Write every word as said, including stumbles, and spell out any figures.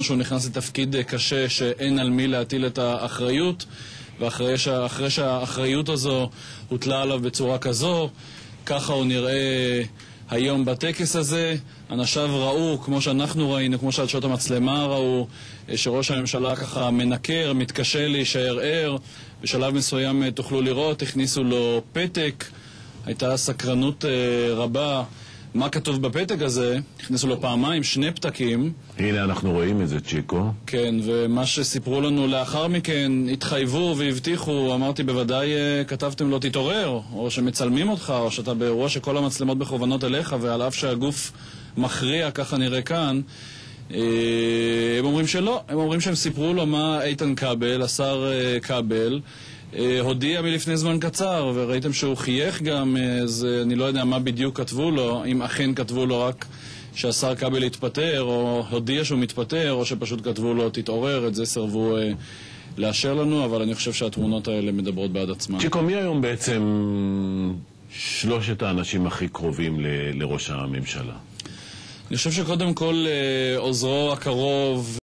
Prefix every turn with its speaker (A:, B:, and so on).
A: שהוא נכנס לתפקיד קשה שאין על מי להטיל את האחריות, ואחרי שה, אחרי שהאחריות הזו הוטלה עליו בצורה כזו, ככה הוא נראה היום בטקס הזה. אנשיו ראו, כמו שאנחנו ראינו, כמו שעדשות המצלמה ראו, שראש הממשלה ככה מנקר, מתקשה להישאר ער. בשלב מסוים תוכלו לראות, הכניסו לו פתק, הייתה סקרנות רבה מה כתוב בפתק הזה. הכניסו לו פעמיים, שני פתקים.
B: הנה אנחנו רואים את זה, צ'יקו.
A: כן, ומה שסיפרו לנו לאחר מכן, התחייבו והבטיחו, אמרתי בוודאי כתבתם לו תתעורר, או שמצלמים אותך, או שאתה באירוע שכל המצלמות מכוונות אליך, ועל אף שהגוף מכריע, ככה נראה כאן, הם אומרים שלא, הם אומרים שהם סיפרו לו מה איתן כבל, השר כבל, הודיע מלפני זמן קצר, וראיתם שהוא חייך גם, אז אני לא יודע מה בדיוק כתבו לו, אם אכן כתבו לו רק שהשר כבל התפטר, או הודיע שהוא מתפטר, או שפשוט כתבו לו תתעורר. את זה סרבו אה, לאשר לנו, אבל אני חושב שהתמונות האלה מדברות בעד עצמן.
B: צ'יקו, מי היום בעצם שלושת האנשים הכי קרובים ל- לראש הממשלה?
A: אני חושב שקודם כל אה, עוזרו הקרוב,